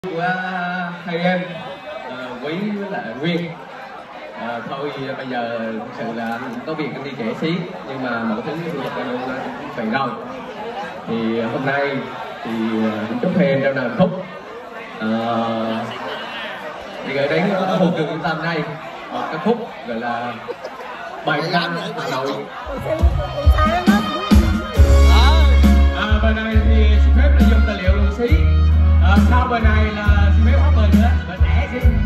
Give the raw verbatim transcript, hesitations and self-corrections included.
của hai em uh, Quý với lại Nguyên. À, thôi bây giờ thực sự là anh cũng có việc anh đi trễ xí, nhưng mà mọi thứ thì anh luôn phải rồi. Thì hôm nay thì cũng chúc hai em trong đời hạnh phúc. À, thì gửi đến Hồ Trường Yên Tâm đây một cái khúc gọi là bài ca Hà Nội. À, bài này thì xin phép là dùng tài liệu lùi xí. À, sau bài này là xin phép hát bài nữa, bài trẻ xí.